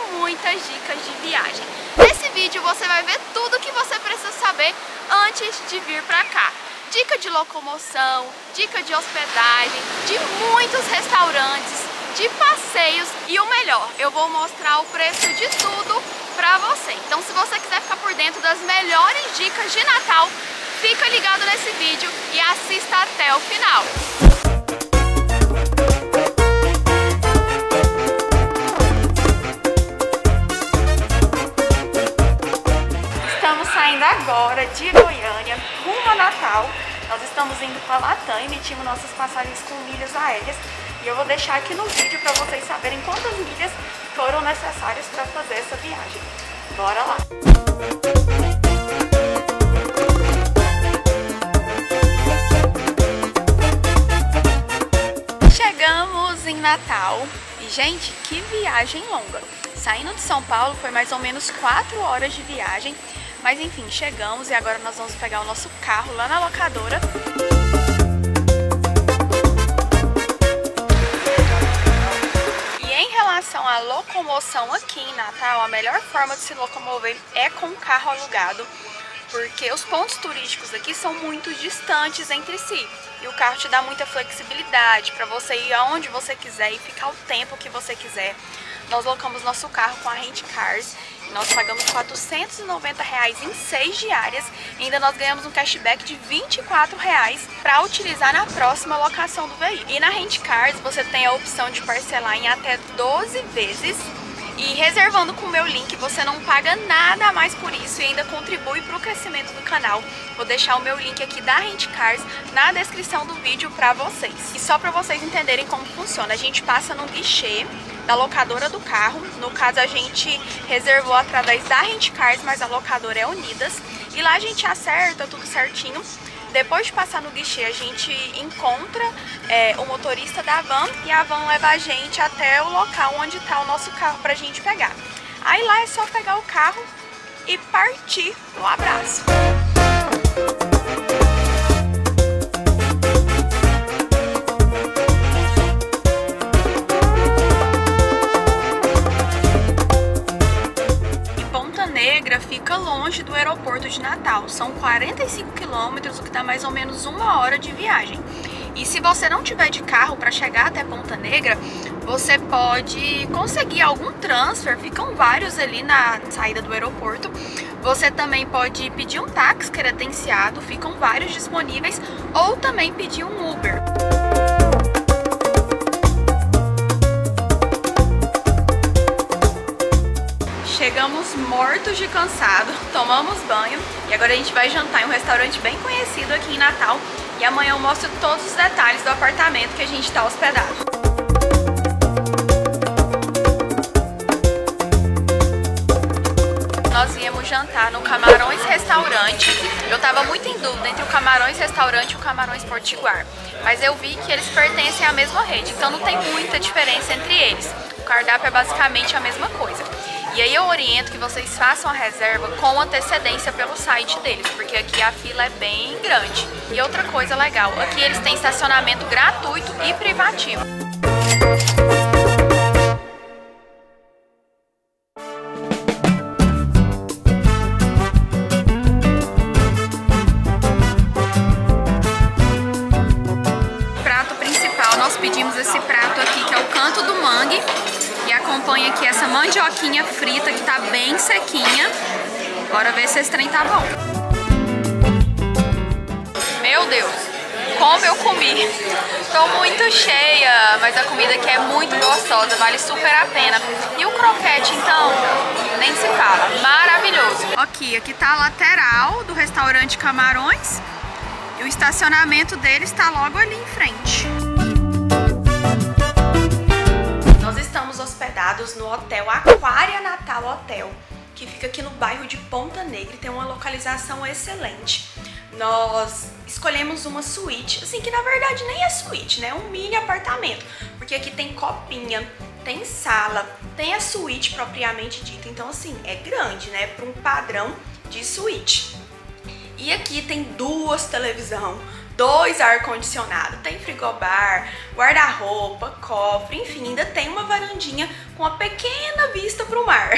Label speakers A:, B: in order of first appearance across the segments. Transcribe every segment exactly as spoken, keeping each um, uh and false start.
A: muitas dicas de viagem. Nesse vídeo você vai ver tudo que você precisa saber antes de vir pra cá. Dica de locomoção, dica de hospedagem, de muitos restaurantes, de passeios e o melhor, eu vou mostrar o preço de tudo pra você. Então se você quiser ficar por dentro das melhores dicas de Natal, fica ligado nesse vídeo e assista até o final. Estamos saindo agora de Goiânia rumo a Natal. Nós estamos indo para Latam, emitimos nossas passagens com milhas aéreas. E eu vou deixar aqui no vídeo para vocês saberem quantas milhas foram necessárias para fazer essa viagem. Bora lá! Chegamos em Natal e, gente, que viagem longa! Saindo de São Paulo foi mais ou menos quatro horas de viagem, mas enfim, chegamos e agora nós vamos pegar o nosso carro lá na locadora. Em relação à locomoção aqui em Natal, a melhor forma de se locomover é com carro alugado, porque os pontos turísticos aqui são muito distantes entre si e o carro te dá muita flexibilidade para você ir aonde você quiser e ficar o tempo que você quiser. Nós locamos nosso carro com a Rent Cars e nós pagamos quatrocentos e noventa reais em seis diárias e ainda nós ganhamos um cashback de vinte e quatro reais para utilizar na próxima locação do veículo. E na Rent Cars você tem a opção de parcelar em até doze vezes e reservando com o meu link você não paga nada a mais por isso e ainda contribui para o crescimento do canal. Vou deixar o meu link aqui da Rent Cars na descrição do vídeo para vocês. E só para vocês entenderem como funciona, a gente passa no guichê da locadora do carro, no caso a gente reservou através da Rent Cars, mas a locadora é Unidas, e lá a gente acerta tudo certinho. Depois de passar no guichê a gente encontra é, o motorista da van e a van leva a gente até o local onde está o nosso carro pra gente pegar. Aí lá é só pegar o carro e partir no abraço. Fica longe do aeroporto de Natal, são quarenta e cinco quilômetros, o que dá mais ou menos uma hora de viagem. E se você não tiver de carro para chegar até Ponta Negra, você pode conseguir algum transfer, ficam vários ali na saída do aeroporto. Você também pode pedir um táxi credenciado, ficam vários disponíveis, ou também pedir um Uber. Chegamos mortos de cansado, tomamos banho e agora a gente vai jantar em um restaurante bem conhecido aqui em Natal e amanhã eu mostro todos os detalhes do apartamento que a gente está hospedado. Nós íamos jantar no Camarões Restaurante. Eu tava muito em dúvida entre o Camarões Restaurante e o Camarões Potiguar, mas eu vi que eles pertencem à mesma rede, então não tem muita diferença entre eles. O cardápio é basicamente a mesma coisa. E aí eu oriento que vocês façam a reserva com antecedência pelo site deles, porque aqui a fila é bem grande. E outra coisa legal, aqui eles têm estacionamento gratuito e privativo. Prato principal, nós pedimos esse prato aqui que é o canto do mangue. E acompanha aqui essa mandioquinha frita que tá bem sequinha. Bora ver se esse trem tá bom. Meu Deus, como eu comi. Tô muito cheia, mas a comida aqui é muito gostosa, vale super a pena. E o croquete, então, nem se fala, maravilhoso. Aqui, aqui tá a lateral do restaurante Camarões. E o estacionamento dele está logo ali em frente. Nós estamos hospedados no Hotel Aquária Natal Hotel, que fica aqui no bairro de Ponta Negra e tem uma localização excelente. Nós escolhemos uma suíte, assim que na verdade nem é suíte, né? É um mini apartamento, porque aqui tem copinha, tem sala, tem a suíte propriamente dita, então assim, é grande, né? Para um padrão de suíte. E aqui tem duas televisões, dois ar-condicionado, tem frigobar, guarda-roupa, cofre, enfim, ainda tem uma varandinha com uma pequena vista para o mar.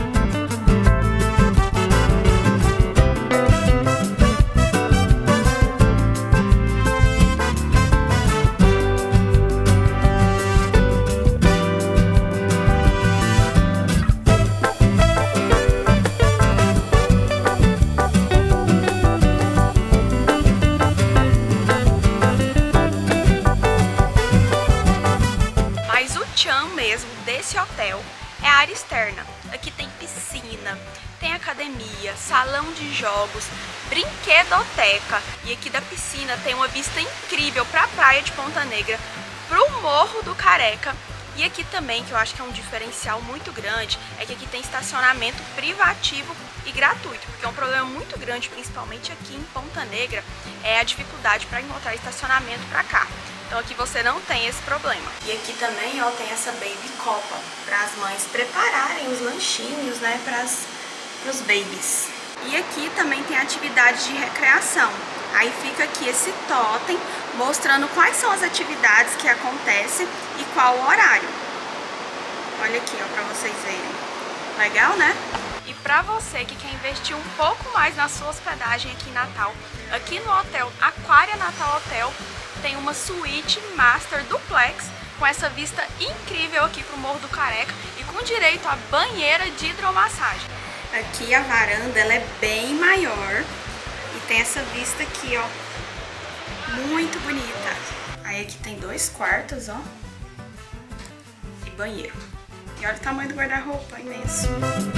A: Desse hotel é a área externa. Aqui tem piscina, tem academia, salão de jogos, brinquedoteca, e aqui da piscina tem uma vista incrível para a praia de Ponta Negra, para o Morro do Careca. E aqui também, que eu acho que é um diferencial muito grande, é que aqui tem estacionamento privativo e gratuito, porque é um problema muito grande, principalmente aqui em Ponta Negra, é a dificuldade para encontrar estacionamento para carro. Então aqui você não tem esse problema. E aqui também, ó, tem essa baby copa para as mães prepararem os lanchinhos, né, para os babies. E aqui também tem atividade de recreação. Aí fica aqui esse totem mostrando quais são as atividades que acontecem e qual o horário. Olha aqui, ó, para vocês verem. Legal, né? E para você que quer investir um pouco mais na sua hospedagem aqui em Natal, aqui no hotel Aquária Natal Hotel tem uma suíte master duplex com essa vista incrível aqui pro Morro do Careca e com direito a banheira de hidromassagem. Aqui a varanda ela é bem maior e tem essa vista aqui, ó, muito bonita. Aí aqui tem dois quartos, ó, e banheiro. E olha o tamanho do guarda-roupa, imenso.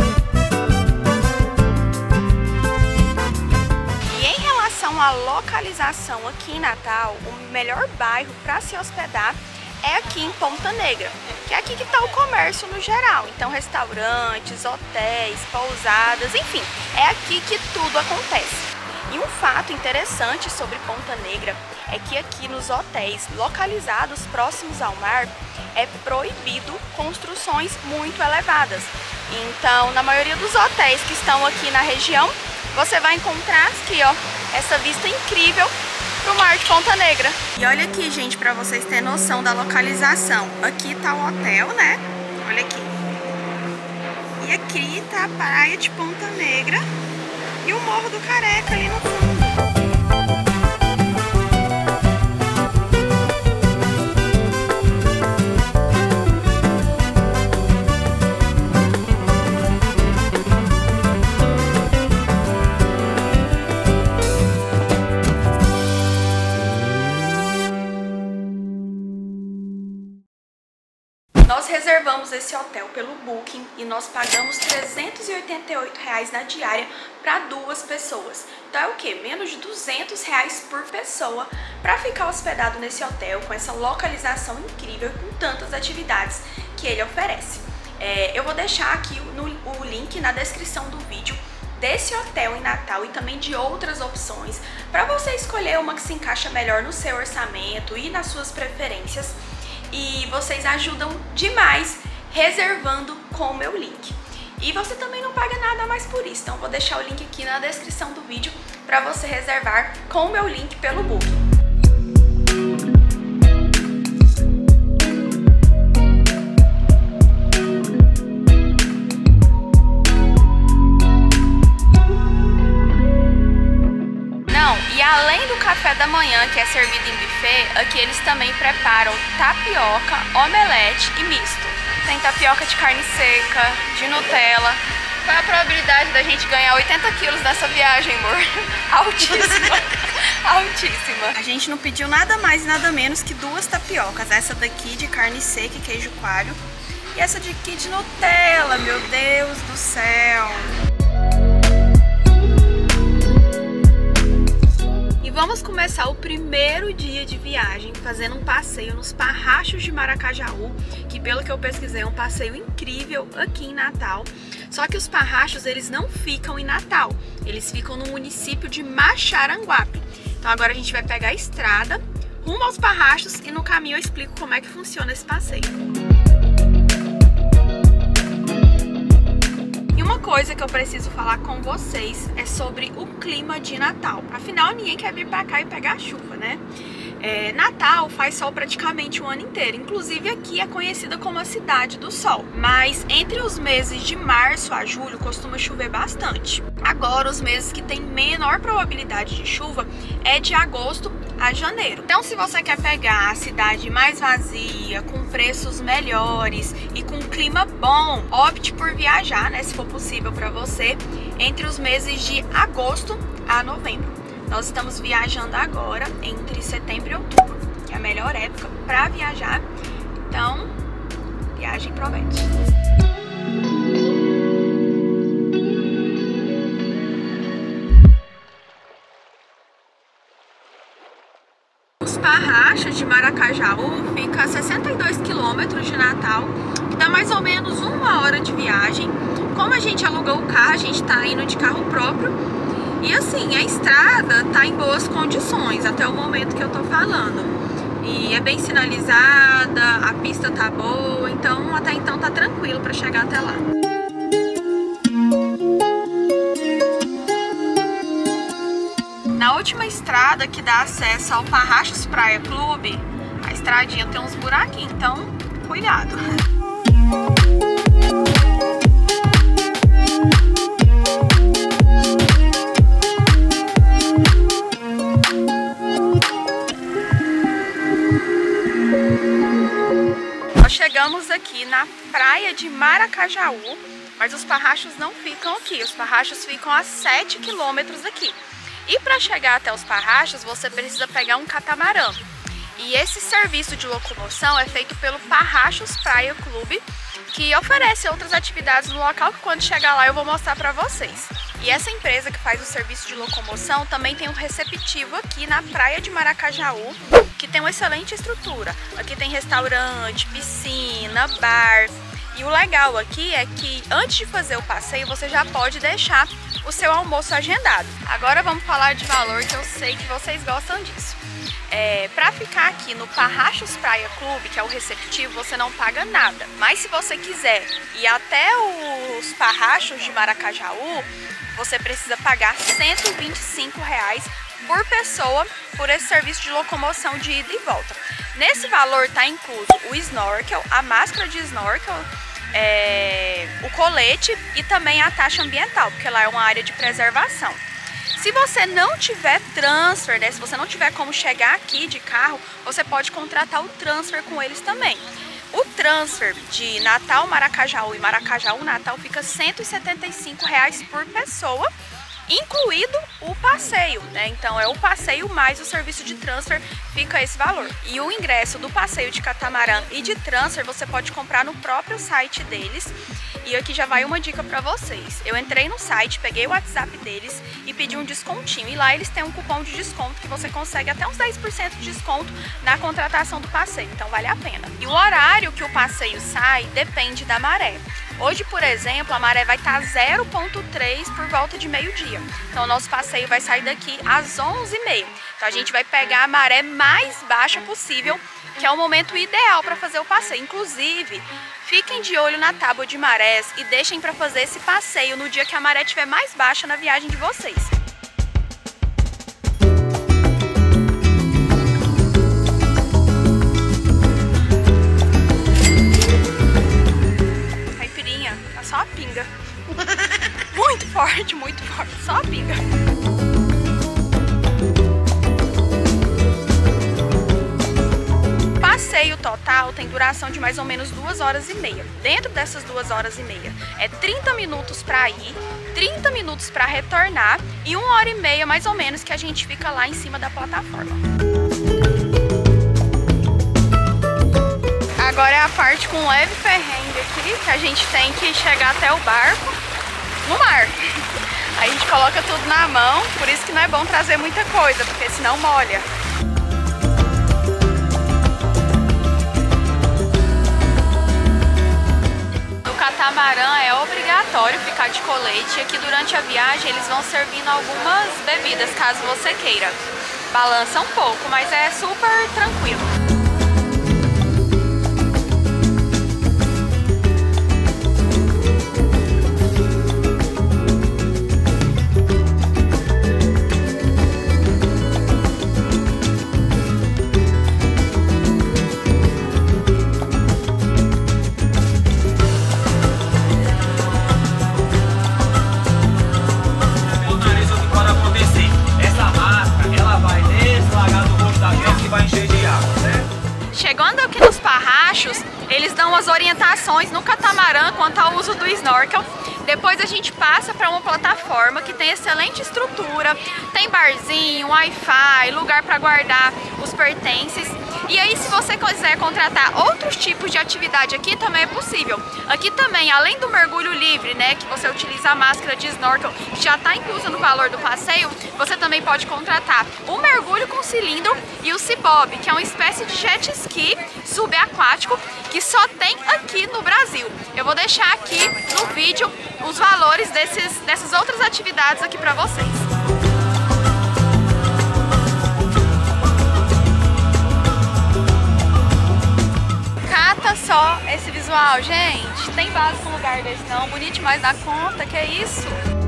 A: A localização aqui em Natal, o melhor bairro para se hospedar é aqui em Ponta Negra, que é aqui que está o comércio no geral. Então restaurantes, hotéis, pousadas, enfim, é aqui que tudo acontece. E um fato interessante sobre Ponta Negra é que aqui nos hotéis localizados próximos ao mar é proibido construções muito elevadas. Então, na maioria dos hotéis que estão aqui na região, você vai encontrar aqui, ó, essa vista incrível pro mar de Ponta Negra. E olha aqui, gente, para vocês terem noção da localização. Aqui tá o hotel, né? Olha aqui. E aqui tá a praia de Ponta Negra e o Morro do Careca ali no fundo. Nós reservamos esse hotel pelo Booking e nós pagamos trezentos e oitenta e oito reais na diária para duas pessoas. Então é o que? Menos de duzentos reais por pessoa para ficar hospedado nesse hotel com essa localização incrível e com tantas atividades que ele oferece. É, eu vou deixar aqui no, o link na descrição do vídeo desse hotel em Natal e também de outras opções para você escolher uma que se encaixa melhor no seu orçamento e nas suas preferências. E vocês ajudam demais reservando com o meu link. E você também não paga nada mais por isso, então vou deixar o link aqui na descrição do vídeo para você reservar com o meu link pelo Booking. E além do café da manhã, que é servido em buffet, aqui eles também preparam tapioca, omelete e misto. Tem tapioca de carne seca, de Nutella. Qual é a probabilidade da gente ganhar oitenta quilos nessa viagem, amor? Altíssima, altíssima. A gente não pediu nada mais e nada menos que duas tapiocas. Essa daqui de carne seca e queijo coalho. E essa daqui de Nutella, meu Deus do céu. Vamos começar o primeiro dia de viagem fazendo um passeio nos Parrachos de Maracajaú, que pelo que eu pesquisei é um passeio incrível aqui em Natal. Só que os Parrachos eles não ficam em Natal, eles ficam no município de Maxaranguape. Então agora a gente vai pegar a estrada rumo aos Parrachos e no caminho eu explico como é que funciona esse passeio. E uma coisa que eu preciso falar com vocês é sobre o clima de Natal. Afinal, ninguém quer vir pra cá e pegar chuva, né? É, Natal faz sol praticamente o ano inteiro, inclusive aqui é conhecida como a cidade do sol. Mas entre os meses de março a julho costuma chover bastante. Agora, os meses que tem menor probabilidade de chuva é de agosto a janeiro. Então, se você quer pegar a cidade mais vazia, com preços melhores e com clima bom, opte por viajar, né, se for possível para você, entre os meses de agosto a novembro. Nós estamos viajando agora entre setembro e outubro, que é a melhor época para viajar. Então, viagem promete. Os Parrachos de Maracajaú fica a sessenta e dois quilômetros de Natal, que dá mais ou menos uma hora de viagem. Como a gente alugou o carro, a gente está indo de carro próprio. E assim, a estrada tá em boas condições até o momento que eu tô falando. E é bem sinalizada, a pista tá boa, então até então tá tranquilo para chegar até lá. Na última estrada que dá acesso ao Parrachos Praia Clube, a estradinha tem uns buraquinhos, então cuidado. Chegamos aqui na praia de Maracajaú, mas os Parrachos não ficam aqui, os Parrachos ficam a sete quilômetros daqui. E para chegar até os Parrachos, você precisa pegar um catamarã. E esse serviço de locomoção é feito pelo Parrachos Praia Clube, que oferece outras atividades no local que quando chegar lá eu vou mostrar para vocês. E essa empresa que faz o serviço de locomoção também tem um receptivo aqui na praia de Maracajaú, que tem uma excelente estrutura. Aqui tem restaurante, piscina, bar. E o legal aqui é que antes de fazer o passeio você já pode deixar o seu almoço agendado. Agora vamos falar de valor, que eu sei que vocês gostam disso. É, para ficar aqui no Parrachos Praia Clube, que é o receptivo, você não paga nada. Mas se você quiser ir até os Parrachos de Maracajaú, você precisa pagar cento e vinte e cinco reais por pessoa por esse serviço de locomoção de ida e volta. Nesse valor está incluso o snorkel, a máscara de snorkel, é, o colete e também a taxa ambiental, porque lá é uma área de preservação. Se você não tiver transfer, né, se você não tiver como chegar aqui de carro, você pode contratar o transfer com eles também. O transfer de Natal Maracajaú e Maracajaú Natal fica cento e setenta e cinco reais por pessoa, incluído o passeio, né? Então é o passeio mais o serviço de transfer, fica esse valor. E o ingresso do passeio de catamarã e de transfer você pode comprar no próprio site deles. E aqui já vai uma dica pra vocês. Eu entrei no site, peguei o WhatsApp deles e pedi um descontinho. E lá eles têm um cupom de desconto que você consegue até uns dez por cento de desconto na contratação do passeio. Então vale a pena. E o horário que o passeio sai depende da maré. Hoje, por exemplo, a maré vai estar zero ponto três por volta de meio-dia. Então o nosso passeio vai sair daqui às onze e meia. Então a gente vai pegar a maré mais baixa possível, que é o momento ideal para fazer o passeio. Inclusive, fiquem de olho na tábua de marés e deixem para fazer esse passeio no dia que a maré estiver mais baixa na viagem de vocês. Caipirinha, tá só a pinga. Muito forte, muito forte, só a pinga. O passeio total tem duração de mais ou menos duas horas e meia. Dentro dessas duas horas e meia é trinta minutos para ir, trinta minutos para retornar e uma hora e meia mais ou menos que a gente fica lá em cima da plataforma. Agora é a parte com leve perrengue aqui, que a gente tem que chegar até o barco no mar. Aí a gente coloca tudo na mão, por isso que não é bom trazer muita coisa, porque senão molha. No catamarã é obrigatório ficar de colete e aqui durante a viagem eles vão servindo algumas bebidas, caso você queira. Balança um pouco, mas é super tranquilo. opções no catamarã quanto ao uso do snorkel. Depois a gente passa para uma plataforma que tem excelente estrutura, tem barzinho, Wi-Fi, lugar para guardar os pertences. E aí, se você quiser contratar outros tipos de atividade aqui, também é possível. Aqui também, além do mergulho livre, né, que você utiliza a máscara de snorkel, que já está inclusa no valor do passeio, você também pode contratar o mergulho com cilindro e o Sea-Bob, que é uma espécie de jet ski subaquático que só tem aqui no Brasil. Eu vou deixar aqui no vídeo os valores desses, dessas outras atividades aqui para vocês. Só esse visual, gente, tem base com lugar desse não, bonito demais da conta, que é isso?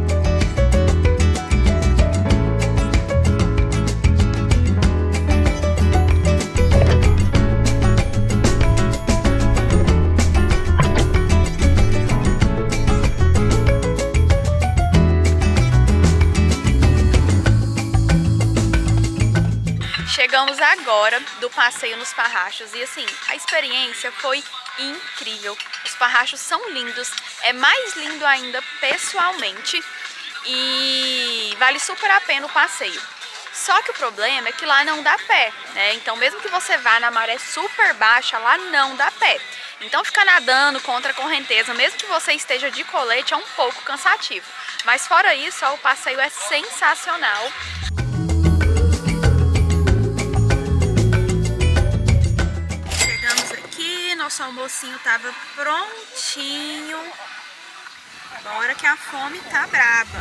A: Chegamos agora do passeio nos Parrachos e assim, a experiência foi incrível. Os Parrachos são lindos, é mais lindo ainda pessoalmente e vale super a pena o passeio. Só que o problema é que lá não dá pé, né? Então mesmo que você vá na maré super baixa, lá não dá pé. Então ficar nadando contra a correnteza, mesmo que você esteja de colete, é um pouco cansativo. Mas fora isso, ó, o passeio é sensacional. Nosso almocinho tava prontinho. Agora que a fome tá braba.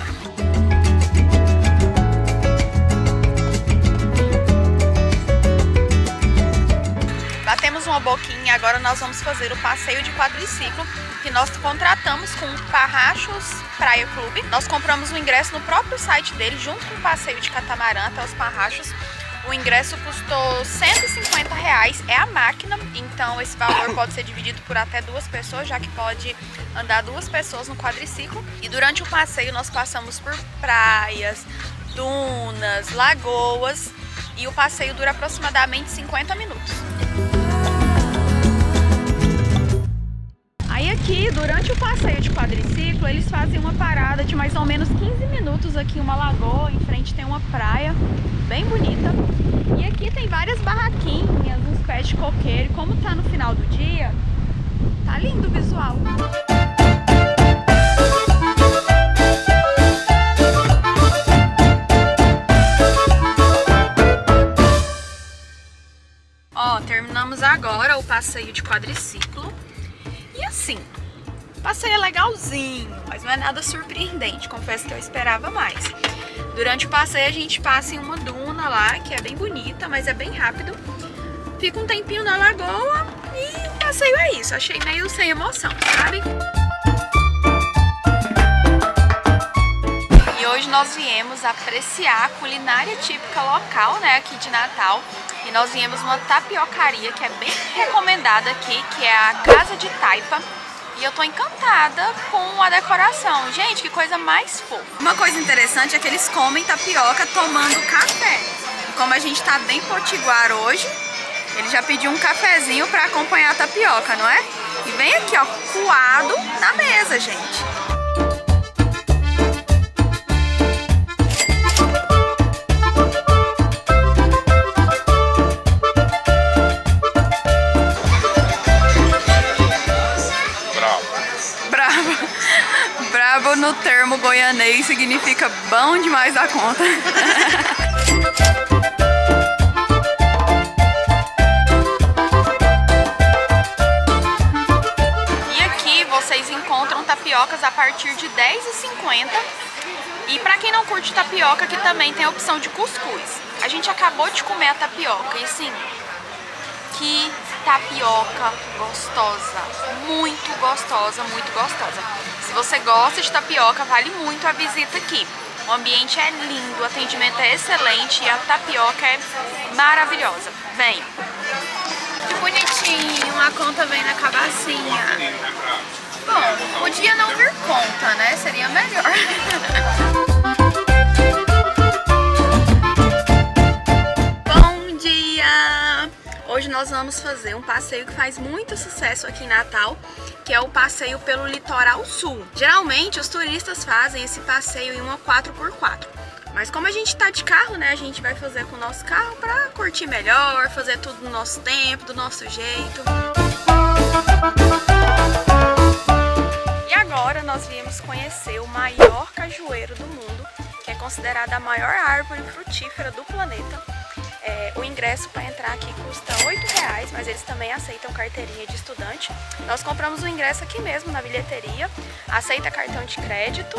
A: Batemos uma boquinha, agora nós vamos fazer o passeio de quadriciclo que nós contratamos com o Parrachos Praia Clube. Nós compramos o ingresso no próprio site dele, junto com o passeio de catamarã até os Parrachos. O ingresso custou cento e cinquenta reais, é a máquina, então esse valor pode ser dividido por até duas pessoas, já que pode andar duas pessoas no quadriciclo. E durante o passeio nós passamos por praias, dunas, lagoas e o passeio dura aproximadamente cinquenta minutos. Aí aqui, durante o passeio de quadriciclo, eles fazem uma parada de mais ou menos quinze minutos aqui em uma lagoa, em frente tem uma praia bem bonita. E aqui tem várias barraquinhas, uns pés de coqueiro. E como tá no final do dia, tá lindo o visual. Ó, terminamos agora o passeio de quadriciclo. E assim, o passeio é legalzinho, mas não é nada surpreendente, confesso que eu esperava mais. Durante o passeio a gente passa em uma duna lá, que é bem bonita, mas é bem rápido. Fica um tempinho na lagoa e o passeio é isso. Achei meio sem emoção, sabe? E hoje nós viemos apreciar a culinária típica local, né, aqui de Natal. E nós viemos numa tapiocaria que é bem recomendada aqui, que é a Casa de Taipa. E eu tô encantada com a decoração. Gente, que coisa mais fofa. Uma coisa interessante é que eles comem tapioca tomando café. E como a gente tá bem potiguar hoje, ele já pediu um cafezinho pra acompanhar a tapioca, não é? E vem aqui, ó, coado na mesa, gente. Bravo no termo goianês significa bom demais da conta. E aqui vocês encontram tapiocas a partir de dez e cinquenta. E pra quem não curte tapioca, aqui também tem a opção de cuscuz. A gente acabou de comer a tapioca e assim, que tapioca gostosa, muito gostosa, muito gostosa. Se você gosta de tapioca, vale muito a visita aqui. O ambiente é lindo, o atendimento é excelente e a tapioca é maravilhosa. Vem! Que bonitinho, a conta vem na cabacinha. Bom, podia não vir conta, né? Seria melhor. Bom dia! Hoje nós vamos fazer um passeio que faz muito sucesso aqui em Natal, que é o passeio pelo litoral sul. Geralmente os turistas fazem esse passeio em uma quatro por quatro. Mas como a gente tá de carro, né, a gente vai fazer com o nosso carro pra curtir melhor, fazer tudo no nosso tempo, do nosso jeito. E agora nós viemos conhecer o maior cajueiro do mundo, que é considerada a maior árvore frutífera do planeta. É, o ingresso para entrar aqui custa oito reais, mas eles também aceitam carteirinha de estudante. Nós compramos o ingresso aqui mesmo na bilheteria, aceita cartão de crédito.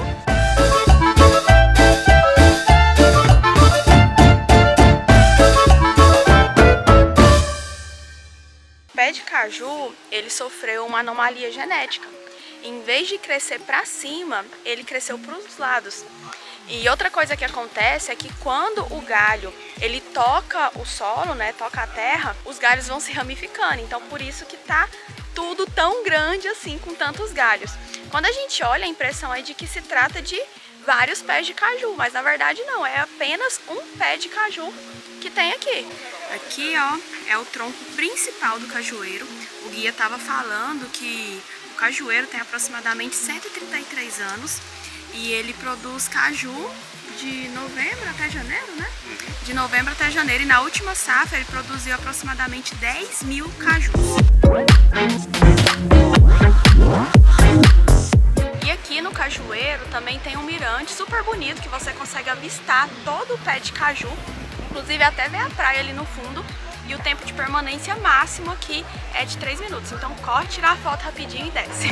A: O pé de caju, ele sofreu uma anomalia genética. Em vez de crescer para cima, ele cresceu para os lados. E outra coisa que acontece é que quando o galho ele toca o solo, né, toca a terra, os galhos vão se ramificando. Então por isso que tá tudo tão grande assim, com tantos galhos. Quando a gente olha, a impressão é de que se trata de vários pés de caju, mas na verdade não, é apenas um pé de caju que tem aqui. Aqui, ó, é o tronco principal do cajueiro. O guia estava falando que o cajueiro tem aproximadamente cento e trinta e três anos e ele produz caju de novembro até janeiro, né? De novembro até janeiro, e na última safra ele produziu aproximadamente dez mil cajus. E aqui no cajueiro também tem um mirante super bonito que você consegue avistar todo o pé de caju, inclusive até ver a praia ali no fundo. E o tempo de permanência máximo aqui é de três minutos. Então corre, tira a foto rapidinho e desce.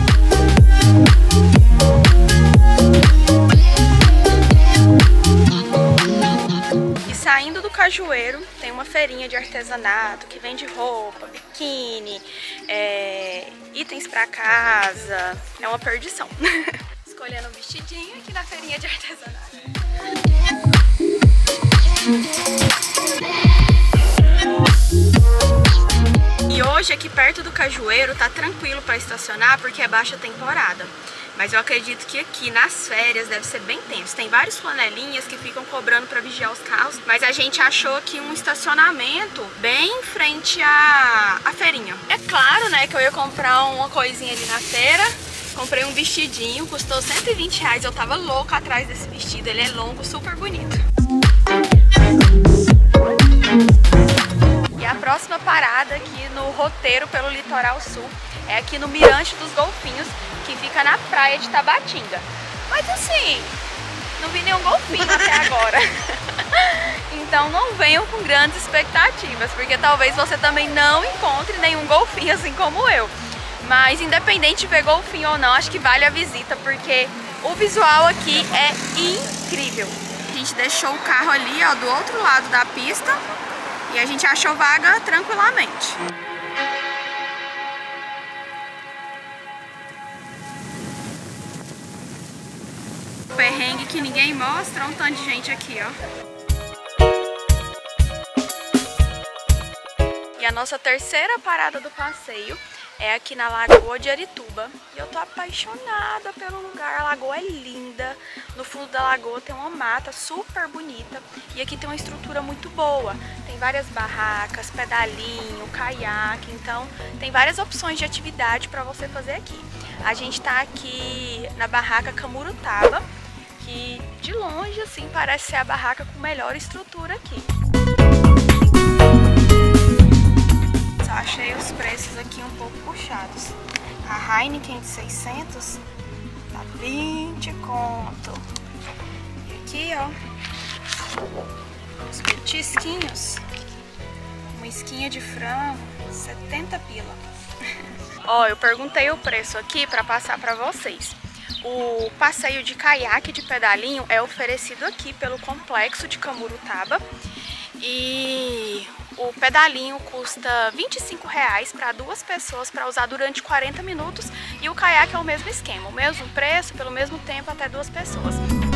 A: E saindo do cajueiro tem uma feirinha de artesanato que vende roupa, biquíni, é, itens para casa. É uma perdição. Escolhendo um vestidinho aqui na feirinha de artesanato. E hoje aqui perto do cajueiro tá tranquilo para estacionar porque é baixa temporada. Mas eu acredito que aqui nas férias deve ser bem tenso. Tem vários flanelinhas que ficam cobrando para vigiar os carros, mas a gente achou aqui um estacionamento bem em frente à, à feirinha. É claro, né, que eu ia comprar uma coisinha ali na feira. Comprei um vestidinho, custou cento e vinte reais. Eu tava louca atrás desse vestido, ele é longo, super bonito. E a próxima parada aqui no roteiro pelo litoral sul é aqui no Mirante dos Golfinhos, que fica na praia de Tabatinga. Mas assim, não vi nenhum golfinho até agora. Então não venham com grandes expectativas, porque talvez você também não encontre nenhum golfinho assim como eu. Mas independente de ver golfinho ou não, acho que vale a visita, porque o visual aqui é incrível. A gente deixou o carro ali, ó, do outro lado da pista, e a gente achou vaga tranquilamente. Perrengue que ninguém mostra, um tanto de gente aqui, ó. E a nossa terceira parada do passeio é aqui na Lagoa de Arituba. E eu tô apaixonada pelo lugar, a lagoa é linda. No fundo da lagoa tem uma mata super bonita. E aqui tem uma estrutura muito boa. Tem várias barracas, pedalinho, caiaque. Então tem várias opções de atividade para você fazer aqui. A gente tá aqui na barraca Camurutaba, que de longe assim parece ser a barraca com melhor estrutura aqui. Só achei os preços aqui um pouco puxados. A Heineken de seiscentos tá vinte conto. E aqui, ó, os petisquinhos, uma esquinha de frango, setenta pila. Ó, eu perguntei o preço aqui para passar para vocês. O passeio de caiaque de pedalinho é oferecido aqui pelo Complexo de Camurutaba. E o pedalinho custa vinte e cinco reais para duas pessoas para usar durante quarenta minutos. E o caiaque é o mesmo esquema, o mesmo preço, pelo mesmo tempo, até duas pessoas.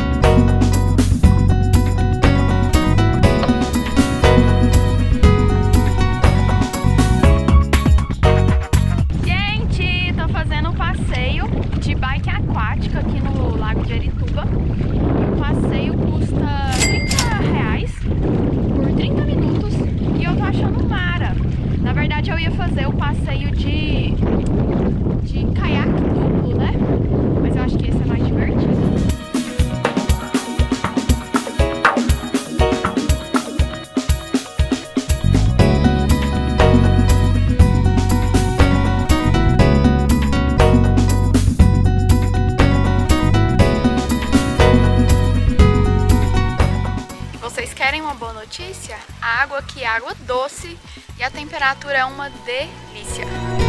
A: Gente, tô fazendo um passeio de bike aquática aqui no Lago de Arituba. O passeio custa trinta reais por trinta minutos e eu tô achando mara. Na verdade, verdade eu ia fazer o passeio de, de caiaque duplo, né? Mas eu acho que esse é mais divertido. Querem uma boa notícia? A água aqui é água doce e a temperatura é uma delícia.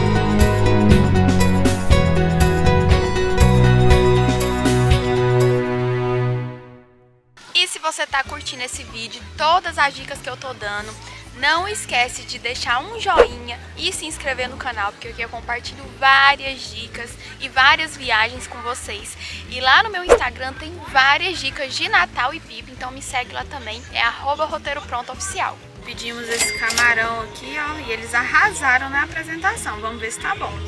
A: E se você tá curtindo esse vídeo, todas as dicas que eu tô dando, não esquece de deixar um joinha e se inscrever no canal, porque aqui eu compartilho várias dicas e várias viagens com vocês. E lá no meu Instagram tem várias dicas de Natal e Pipa, então me segue lá também, é arroba roteiro pronto oficial. Pedimos esse camarão aqui, ó, e eles arrasaram na apresentação, vamos ver se tá bom.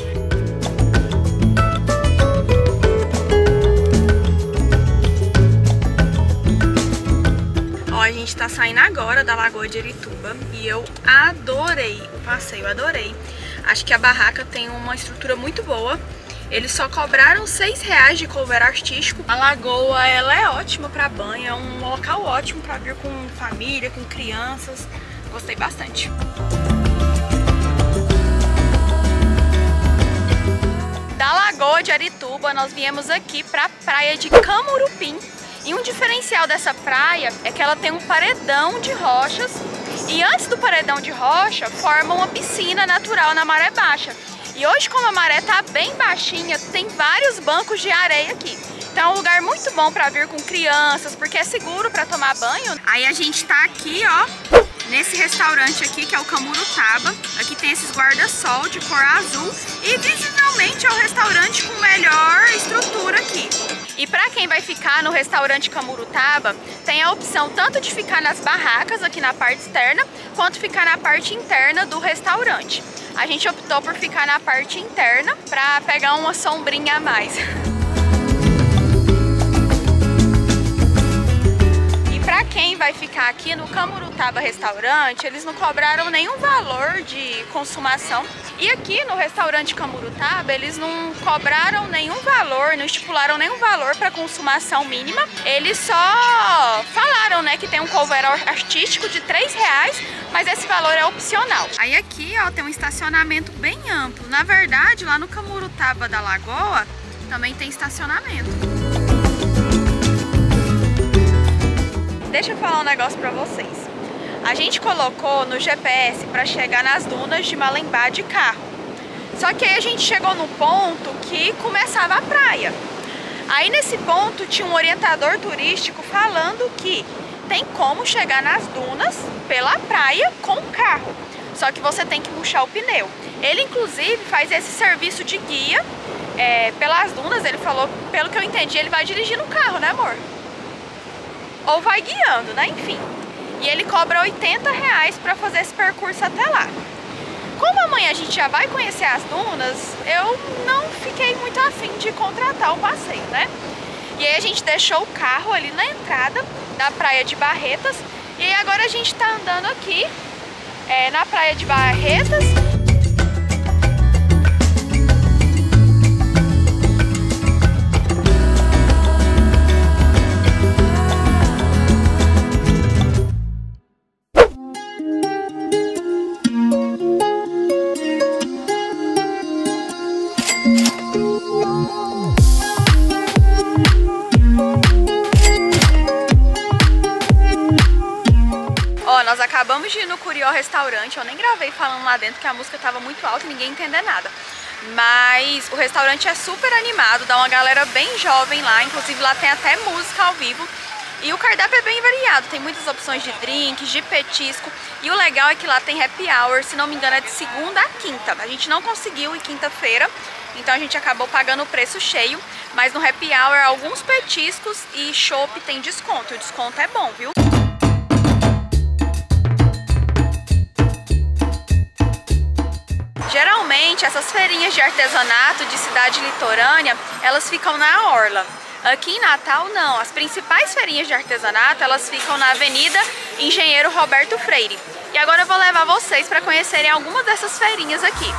A: Ó, a gente tá saindo agora da Lagoa de Arituba e eu adorei o passeio, adorei. Acho que a barraca tem uma estrutura muito boa. Eles só cobraram seis reais de cover artístico. A lagoa, ela é ótima para banho, é um local ótimo para vir com família, com crianças. Gostei bastante. Da Lagoa de Arituba, nós viemos aqui para a praia de Camurupim. E um diferencial dessa praia é que ela tem um paredão de rochas e antes do paredão de rocha forma uma piscina natural na maré baixa. E hoje, como a maré tá bem baixinha, tem vários bancos de areia aqui. Então é um lugar muito bom para vir com crianças, porque é seguro para tomar banho. Aí a gente tá aqui, ó, nesse restaurante aqui, que é o Camurutaba. Aqui tem esses guarda-sol de cor azul e visivelmente é o restaurante com melhor estrutura aqui. E para quem vai ficar no restaurante Camurutaba, tem a opção tanto de ficar nas barracas aqui na parte externa, quanto ficar na parte interna do restaurante. A gente optou por ficar na parte interna para pegar uma sombrinha a mais. Para quem vai ficar aqui no Camurutaba Restaurante, eles não cobraram nenhum valor de consumação. E aqui no restaurante Camurutaba, eles não cobraram nenhum valor, não estipularam nenhum valor para consumação mínima. Eles só falaram, né, que tem um cover artístico de três reais, mas esse valor é opcional. Aí aqui, ó, tem um estacionamento bem amplo. Na verdade, lá no Camurutaba da Lagoa, também tem estacionamento. Deixa eu falar um negócio pra vocês. A gente colocou no G P S pra chegar nas dunas de Malembá de carro. Só que aí a gente chegou no ponto que começava a praia. Aí nesse ponto tinha um orientador turístico falando que tem como chegar nas dunas pela praia com carro. Só que você tem que puxar o pneu. Ele inclusive faz esse serviço de guia é, pelas dunas. Ele falou, pelo que eu entendi, ele vai dirigindo o carro, né, amor? Ou vai guiando, né? Enfim. E ele cobra oitenta reais para fazer esse percurso até lá. Como amanhã a gente já vai conhecer as dunas, eu não fiquei muito afim de contratar o passeio, né? E aí a gente deixou o carro ali na entrada da praia de Barretas. E aí agora a gente tá andando aqui é, na praia de Barretas. Nós acabamos de ir no Curió Restaurante, eu nem gravei falando lá dentro que a música estava muito alta e ninguém entender nada. Mas o restaurante é super animado, dá uma galera bem jovem lá, inclusive lá tem até música ao vivo. E o cardápio é bem variado, tem muitas opções de drinks, de petisco. E o legal é que lá tem happy hour, se não me engano é de segunda a quinta. A gente não conseguiu ir quinta-feira, então a gente acabou pagando o preço cheio. Mas no happy hour alguns petiscos e chopp tem desconto, o desconto é bom, viu? Geralmente essas feirinhas de artesanato de cidade litorânea, elas ficam na orla. Aqui em Natal não, as principais feirinhas de artesanato elas ficam na Avenida Engenheiro Roberto Freire. E agora eu vou levar vocês para conhecerem algumas dessas feirinhas aqui.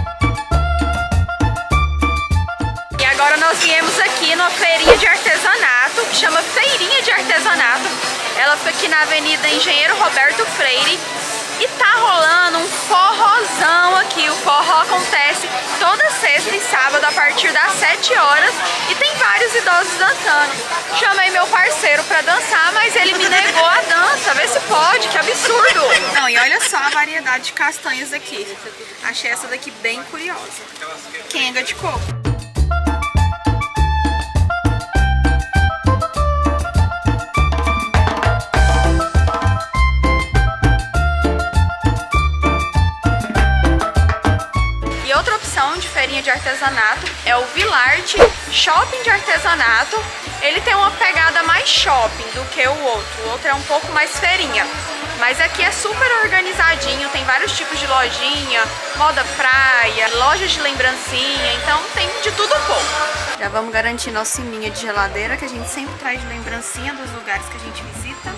A: E agora nós viemos aqui numa feirinha de artesanato, que chama Feirinha de Artesanato. Ela fica aqui na Avenida Engenheiro Roberto Freire. E tá rolando um forrozão aqui. O forró acontece toda sexta e sábado a partir das sete horas. E tem vários idosos dançando. Chamei meu parceiro pra dançar, mas ele me negou a dança. Vê se pode, que absurdo! Não, e olha só a variedade de castanhas aqui. Achei essa daqui bem curiosa. Quenga de coco. De feirinha de artesanato é o Villard Shopping de Artesanato. Ele tem uma pegada mais shopping do que o outro. O outro é um pouco mais feirinha. Mas aqui é super organizadinho, tem vários tipos de lojinha, moda praia, lojas de lembrancinha, então tem de tudo um pouco. Já vamos garantir nossa sininha de geladeira, que a gente sempre traz de lembrancinha dos lugares que a gente visita.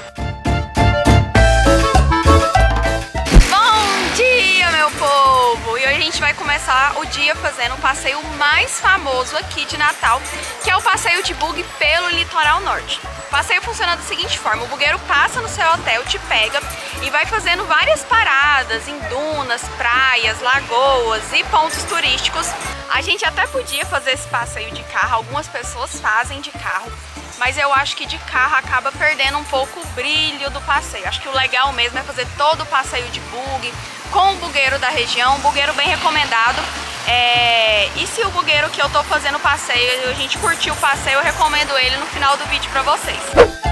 A: Bom dia, meu povo! E hoje a gente vai começar o dia fazendo o passeio mais famoso aqui de Natal, que é o passeio de bug pelo litoral norte. O passeio funciona da seguinte forma: o bugueiro passa no seu hotel, te pega e vai fazendo várias paradas em dunas, praias, lagoas e pontos turísticos. A gente até podia fazer esse passeio de carro, algumas pessoas fazem de carro, mas eu acho que de carro acaba perdendo um pouco o brilho do passeio. Acho que o legal mesmo é fazer todo o passeio de bug com o bugueiro da região, um bugueiro bem recomendado. É... E se o bugueiro que eu tô fazendo o passeio, a gente curtiu o passeio, eu recomendo ele no final do vídeo pra vocês.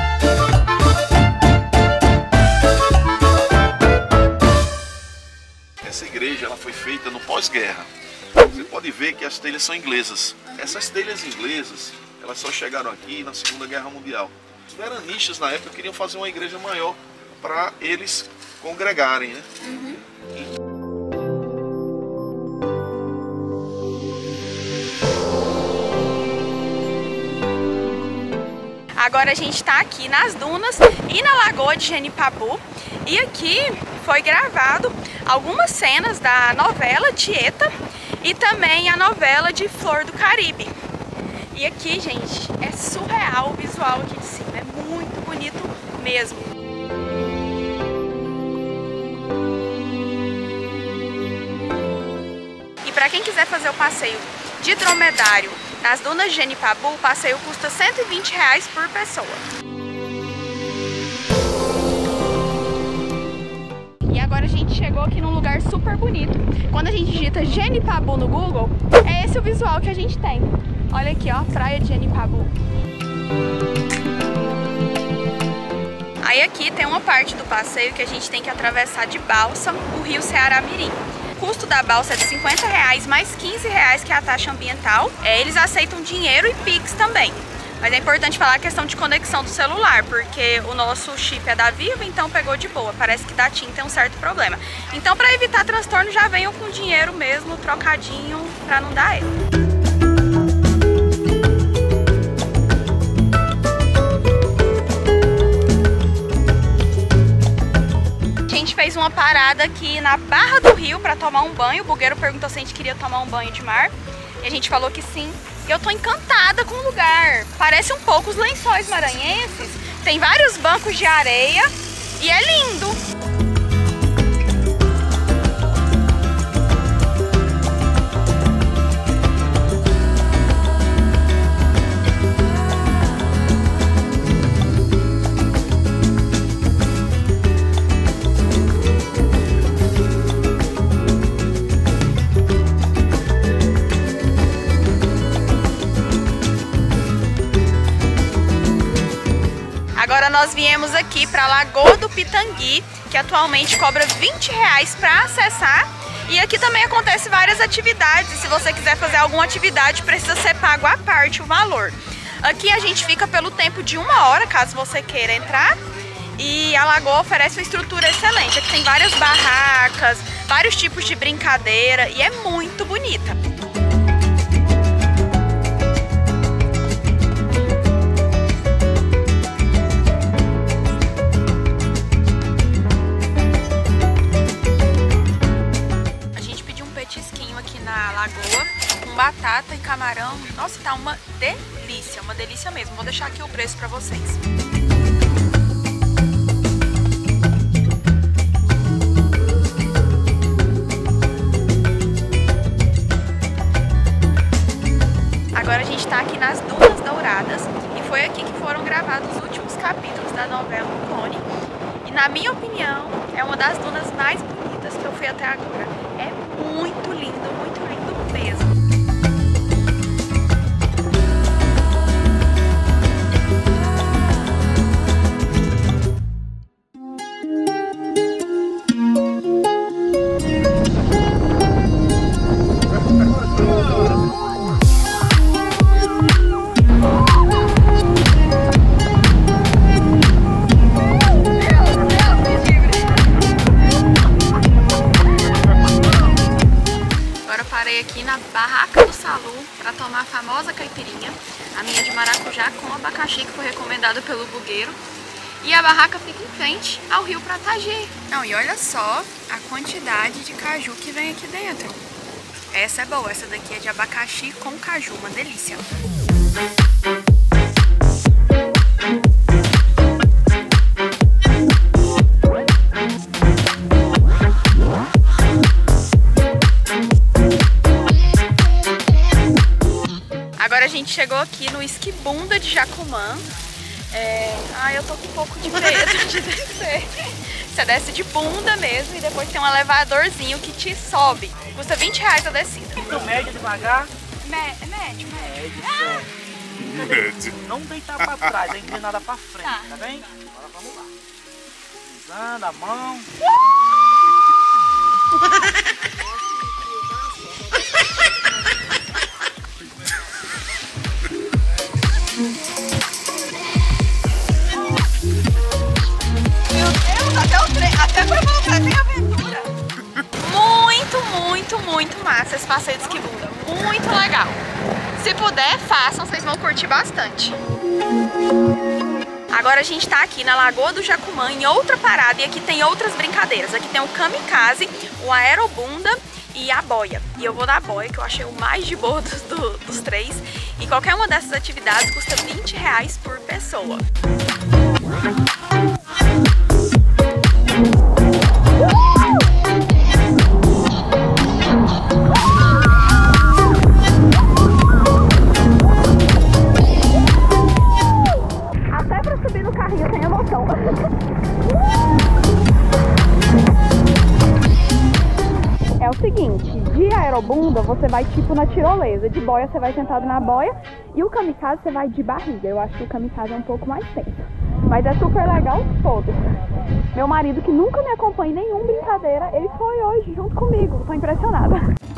B: Essa igreja ela foi feita no pós-guerra. Você pode ver que as telhas são inglesas. Essas telhas inglesas, elas só chegaram aqui na Segunda Guerra Mundial. Os veranistas na época queriam fazer uma igreja maior para eles congregarem, né? Uhum. E...
A: Agora a gente tá aqui nas dunas e na lagoa de Genipabu. E aqui foi gravado algumas cenas da novela Tieta e também a novela de Flor do Caribe. E aqui, gente, é surreal o visual aqui de cima, é muito bonito mesmo. E para quem quiser fazer o passeio de dromedário nas dunas de Genipabu, o passeio custa cento e vinte reais por pessoa. E agora a gente chegou aqui num lugar super bonito. Quando a gente digita Genipabu no Google, é esse o visual que a gente tem. Olha aqui, ó, praia de Genipabu. Aí aqui tem uma parte do passeio que a gente tem que atravessar de balsa o rio Ceará-Mirim. O custo da balsa é de cinquenta reais mais quinze reais, que é a taxa ambiental. É, eles aceitam dinheiro e Pix também. Mas é importante falar a questão de conexão do celular, porque o nosso chip é da Vivo, então pegou de boa. Parece que da TIM tem um certo problema. Então, para evitar transtorno, já venham com dinheiro mesmo, trocadinho, para não dar erro. Fez uma parada aqui na Barra do Rio para tomar um banho. O bugueiro perguntou se a gente queria tomar um banho de mar e a gente falou que sim. E eu tô encantada com o lugar. Parece um pouco os Lençóis Maranhenses. Tem vários bancos de areia e é lindo. Agora nós viemos aqui para a Lagoa do Pitangui, que atualmente cobra vinte reais para acessar. E aqui também acontece várias atividades, e se você quiser fazer alguma atividade precisa ser pago à parte o valor. Aqui a gente fica pelo tempo de uma hora, caso você queira entrar. E a lagoa oferece uma estrutura excelente. Aqui tem várias barracas, vários tipos de brincadeira e é muito bonita. deixar aqui o preço pra vocês. Agora a gente tá aqui nas Dunas Douradas e foi aqui que foram gravados os últimos capítulos da novela O Clone. E na minha opinião, é uma das dunas mais bonitas que eu fui até agora. É muito lindo, muito lindo mesmo. Aqui na barraca do Salu para tomar a famosa caipirinha, a minha de maracujá com abacaxi, que foi recomendada pelo bugueiro. E a barraca fica em frente ao rio Pratagê. Não, e olha só a quantidade de caju que vem aqui dentro. Essa é boa, essa daqui é de abacaxi com caju, uma delícia. Agora a gente chegou aqui no Esquibunda de Jacumã. É... Ai, eu tô com um pouco de medo de descer. Você desce de bunda mesmo e depois tem um elevadorzinho que te sobe. Custa vinte reais a descida.
C: Então, médio devagar?
A: Me... É médio,
C: médio. Ah! Médio. Não deitar pra trás, é inclinada pra frente, tá, tá bem? Agora vamos lá. Pisando a mão. Uh! Meu Deus, até o trem, até pra voltar tem aventura.
A: Muito, muito, muito massa esse passeio de Esquibunda. Muito legal. Se puder, façam, vocês vão curtir bastante. Agora a gente tá aqui na Lagoa do Jacumã, em outra parada, e aqui tem outras brincadeiras. Aqui tem o kamikaze, o aerobunda e a boia. E eu vou na boia, que eu achei o mais de boa dos, do, dos três. E qualquer uma dessas atividades custa vinte reais por pessoa. Até pra subir no carrinho tem emoção. É o seguinte, de aerobunda você vai tipo na tirolesa, de boia você vai sentado na boia e o kamikaze você vai de barriga. Eu acho que o kamikaze é um pouco mais tenso, mas é super legal todo. Meu marido, que nunca me acompanha em nenhuma brincadeira, ele foi hoje junto comigo, tô impressionada.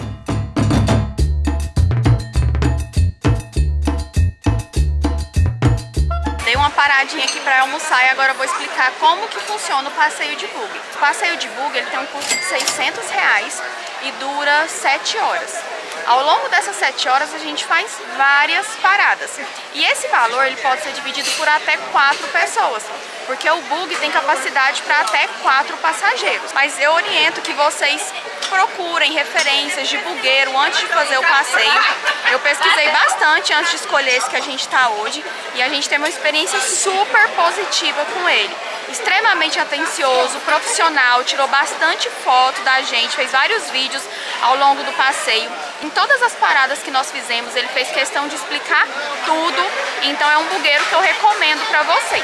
A: Dei uma paradinha aqui para almoçar e agora eu vou explicar como que funciona o passeio de bug. O passeio de bug ele tem um custo de seiscentos reais e dura sete horas. Ao longo dessas sete horas a gente faz várias paradas. E esse valor ele pode ser dividido por até quatro pessoas, porque o bug tem capacidade para até quatro passageiros. Mas eu oriento que vocês procurem referências de bugueiro antes de fazer o passeio. Eu pesquisei bastante antes de escolher esse que a gente está hoje e a gente teve uma experiência super positiva com ele. Extremamente atencioso, profissional, tirou bastante foto da gente, fez vários vídeos ao longo do passeio. Em todas as paradas que nós fizemos, ele fez questão de explicar tudo, então é um bugueiro que eu recomendo para vocês.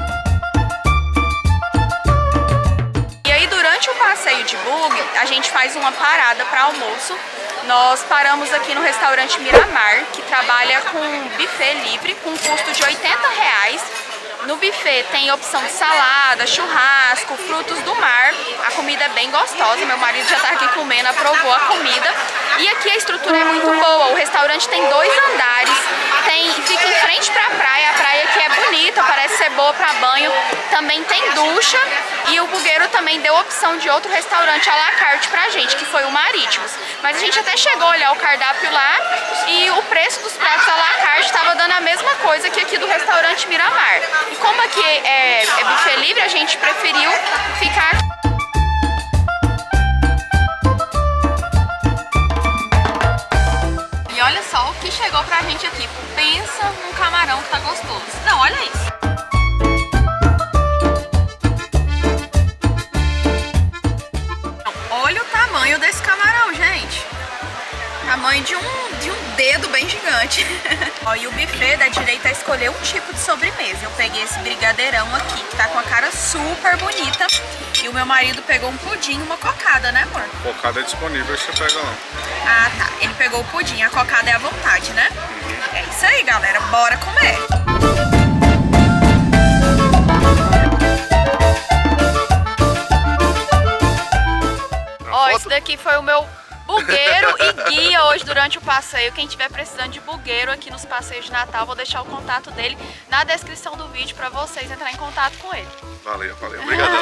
A: E aí, durante o passeio de bug, a gente faz uma parada para almoço. Nós paramos aqui no restaurante Miramar, que trabalha com buffet livre, com custo de oitenta reais. No buffet tem opção de salada, churrasco, frutos do mar. A comida é bem gostosa, meu marido já tá aqui comendo, aprovou a comida. E aqui a estrutura é muito boa, o restaurante tem dois andares, tem, fica em frente pra praia, a praia aqui é bonita, parece ser boa pra banho. Também tem ducha e o bugueiro também deu opção de outro restaurante à la carte pra gente, que foi o Marítimos. Mas a gente até chegou a olhar o cardápio lá e o preço dos pratos à la carte estava dando a mesma coisa que aqui do restaurante Miramar. E como aqui é, é buffet livre, a gente preferiu ficar... E olha só o que chegou pra gente aqui. Pensa num camarão que tá gostoso. verdade. Ó, e o buffet da direita escolheu um tipo de sobremesa. Eu peguei esse brigadeirão aqui, que tá com a cara super bonita. E o meu marido pegou um pudim, uma cocada, né, amor?
D: Cocada é disponível, você pega lá.
A: Ah, tá. Ele pegou o pudim, a cocada é à vontade, né? Uhum. É isso aí, galera. Bora comer. Ó, esse daqui foi o meu bugueiro e guia hoje durante o passeio. Quem tiver precisando de bugueiro aqui nos passeios de Natal, vou deixar o contato dele na descrição do vídeo para vocês entrarem em contato com ele.
B: Valeu, valeu. Obrigadão.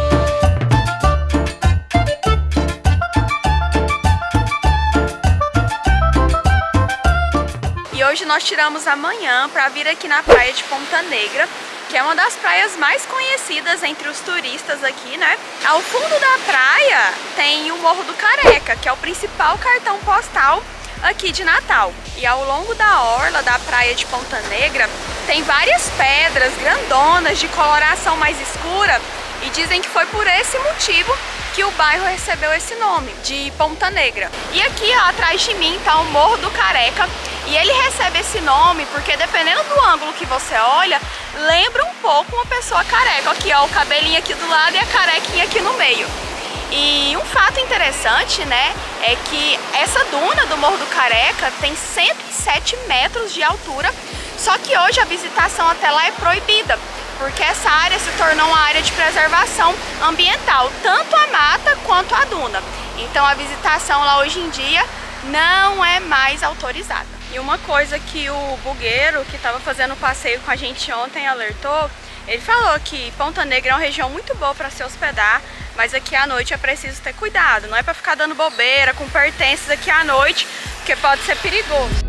A: E hoje nós tiramos a manhã para vir aqui na praia de Ponta Negra, que é uma das praias mais conhecidas entre os turistas aqui, né? Ao fundo da praia tem o Morro do Careca, que é o principal cartão postal aqui de Natal. E ao longo da orla da praia de Ponta Negra tem várias pedras grandonas de coloração mais escura e dizem que foi por esse motivo que o bairro recebeu esse nome, de Ponta Negra. E aqui, ó, atrás de mim tá o Morro do Careca, e ele recebe esse nome porque dependendo do ângulo que você olha, lembra um pouco uma pessoa careca. Aqui, ó, o cabelinho aqui do lado e a carequinha aqui no meio. E um fato interessante, né, é que essa duna do Morro do Careca tem cento e sete metros de altura, só que hoje a visitação até lá é proibida, porque essa área se tornou uma área de preservação ambiental, tanto a mata quanto a duna. Então a visitação lá hoje em dia não é mais autorizada. E uma coisa que o bugueiro que estava fazendo o passeio com a gente ontem alertou, ele falou que Ponta Negra é uma região muito boa para se hospedar, mas aqui à noite é preciso ter cuidado, não é para ficar dando bobeira com pertences aqui à noite, porque pode ser perigoso.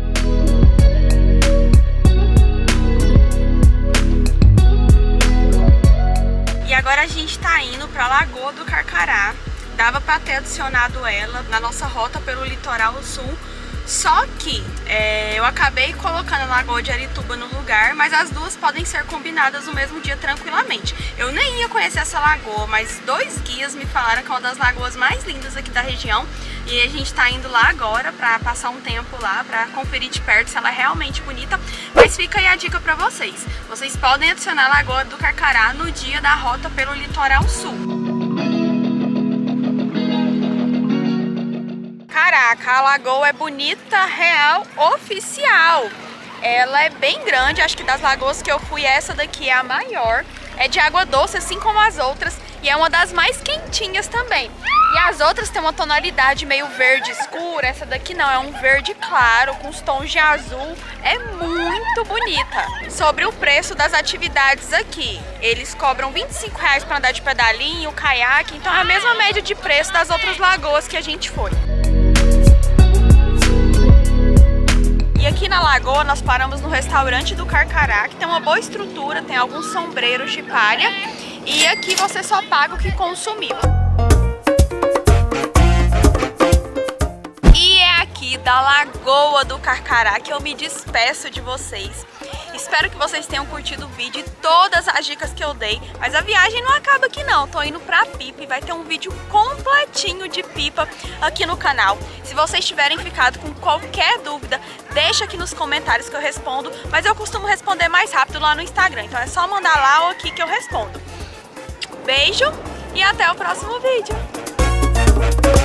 A: E agora a gente tá indo pra Lagoa do Carcará. Dava pra ter adicionado ela na nossa rota pelo litoral sul, só que é, eu acabei colocando a Lagoa de Arituba no lugar, mas as duas podem ser combinadas no mesmo dia tranquilamente. Eu nem ia conhecer essa lagoa, mas dois guias me falaram que é uma das lagoas mais lindas aqui da região, e a gente tá indo lá agora pra passar um tempo lá, pra conferir de perto se ela é realmente bonita. Mas fica aí a dica pra vocês, vocês podem adicionar a Lagoa do Carcará no dia da rota pelo litoral sul. Caraca, a lagoa é bonita, real, oficial. Ela é bem grande, acho que das lagoas que eu fui, essa daqui é a maior. É de água doce, assim como as outras, e é uma das mais quentinhas também. E as outras têm uma tonalidade meio verde escura, essa daqui não, é um verde claro, com os tons de azul. É muito bonita. Sobre o preço das atividades aqui, eles cobram vinte e cinco reais para andar de pedalinho, caiaque, então é a mesma média de preço das outras lagoas que a gente foi. E aqui na lagoa nós paramos no restaurante do Carcará, que tem uma boa estrutura, tem alguns sombreiros de palha, e aqui você só paga o que consumiu. E é aqui da Lagoa do Carcará que eu me despeço de vocês. Espero que vocês tenham curtido o vídeo e todas as dicas que eu dei, mas a viagem não acaba aqui não, tô indo pra Pipa e vai ter um vídeo completinho de Pipa aqui no canal. Se vocês tiverem ficado com qualquer dúvida, deixa aqui nos comentários que eu respondo, mas eu costumo responder mais rápido lá no Instagram, então é só mandar lá ou aqui que eu respondo. Beijo e até o próximo vídeo!